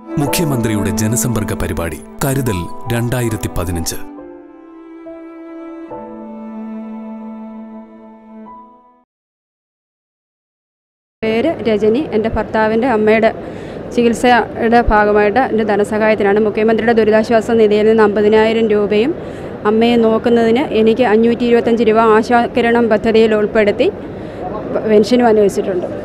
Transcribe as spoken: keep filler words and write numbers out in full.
മുഖ്യമന്ത്രിയുടെ ജനസമ്പർക്ക പരിപാടി കരുതൽ രണ്ടായിരത്തി പതിനഞ്ച്. പേര് രജനി. എൻ്റെ ഭർത്താവിൻ്റെ അമ്മയുടെ ചികിത്സയുടെ ഭാഗമായിട്ട് എൻ്റെ ധനസഹായത്തിനാണ് മുഖ്യമന്ത്രിയുടെ ദുരിതാശ്വാസ നിധിയിൽ നിന്ന് അമ്പതിനായിരം രൂപയും അമ്മയെ നോക്കുന്നതിന് എനിക്ക് അഞ്ഞൂറ്റി ഇരുപത്തഞ്ച് രൂപ ആശാകിരണം പദ്ധതിയിൽ ഉൾപ്പെടുത്തി പെൻഷനും അനുവദിച്ചിട്ടുണ്ട്.